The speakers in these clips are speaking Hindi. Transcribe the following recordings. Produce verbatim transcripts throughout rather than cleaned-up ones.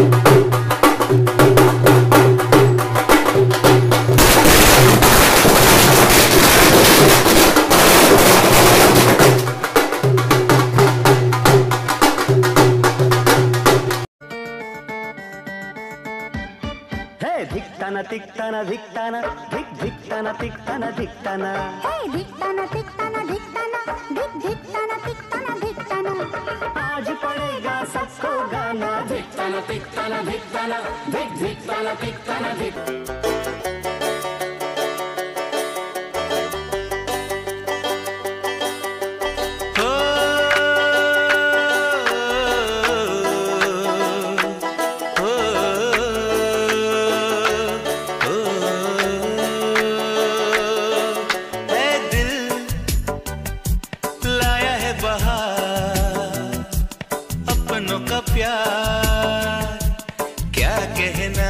धिक्ताना तिक्ताना धिक्ताना धिक धिक्ताना तिक्ताना धिक्ताना हे धिक्ताना तिक्ताना धिक्ताना धिक धिक्ताना तिक्ताना धिक्ताना आज पड़ेगा सबको गाना धिक्ताना तिक्ताना धिक्ताना धिक धिक्ताना तिक्ताना धिक प्यार क्या कहना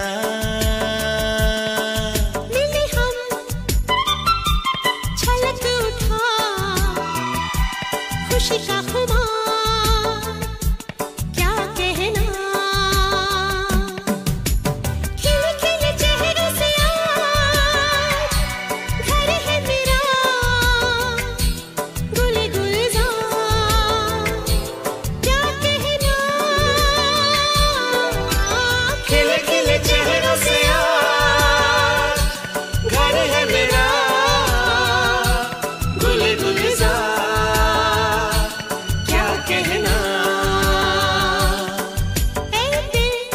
मिले हम छलक उठा खुशी का खुमार क्या कहना खिले खिले चेहरों से आज घर है मेरा गुले गुलजार क्या कहना खिले खिले चेहरों से आज घर है मेरा गुले गुलजार क्या कहना ऐ दिल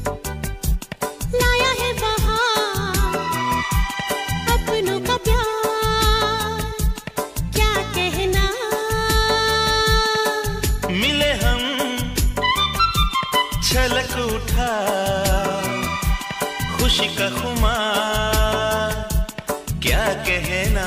लाया है बहार अपनों का प्यार क्या कहना मिले हम छलक उठा खुशी का खुमार क्या कहना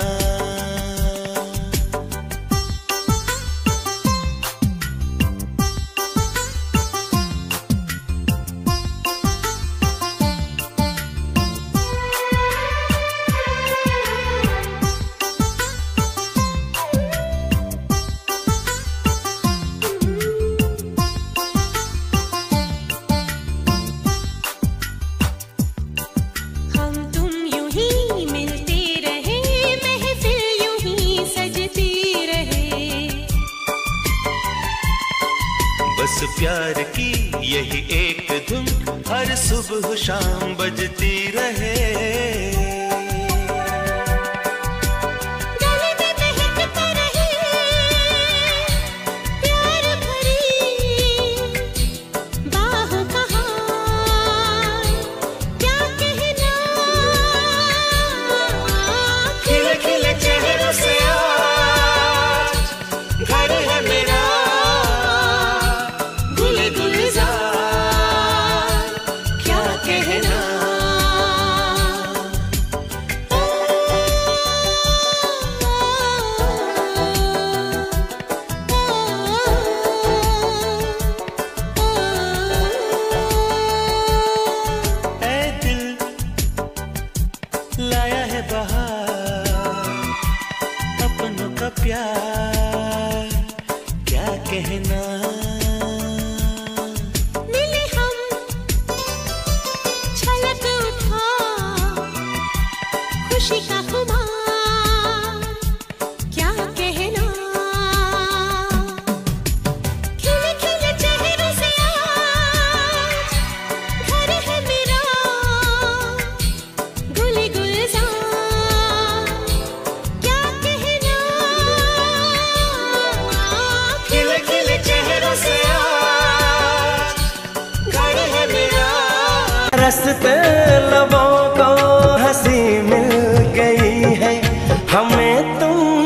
हम तुम यूं ही मिलते रहे महफिल यूं ही सजती रहे बस प्यार की यही एक धुन हर सुबह शाम बजती रहे गले में महकता रहे प्यार भरी बाहों का हार क्या कहना खिले खिले चेहरों से आज घर है मेरा गुले गुलजार क्या कहना ऐ दिल लाया है बहार अपनों का प्यार क्या कहना मिले हम छलक उठा खुशी का खुमार क्या कहना खिले खिले चेहरों से आज घर है मेरा गुले गुलजार क्या कहना खिले खिले चेहरों से आज घर है मेरा रस्ते लबों को हंसी मिल गई है हमें तुम